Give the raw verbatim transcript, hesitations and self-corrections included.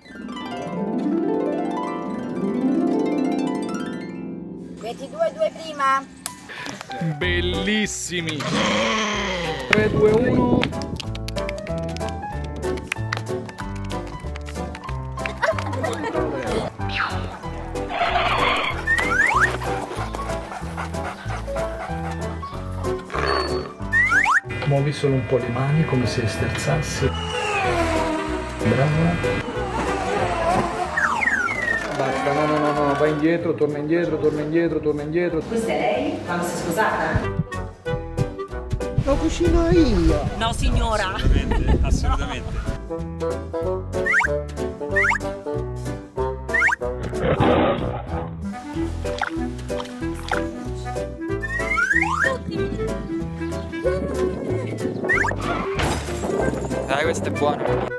ventidue, due prima. Bellissimi. tre, due, uno. Muovi solo un po' le mani come se sterzassi. Brava. Basta, no, no, no, no, vai indietro, torna indietro, torna indietro, torna indietro. Questa è lei? Quando si è sposata? Lo cucino io. No, signora. Assolutamente, assolutamente. Dai, questo è buono.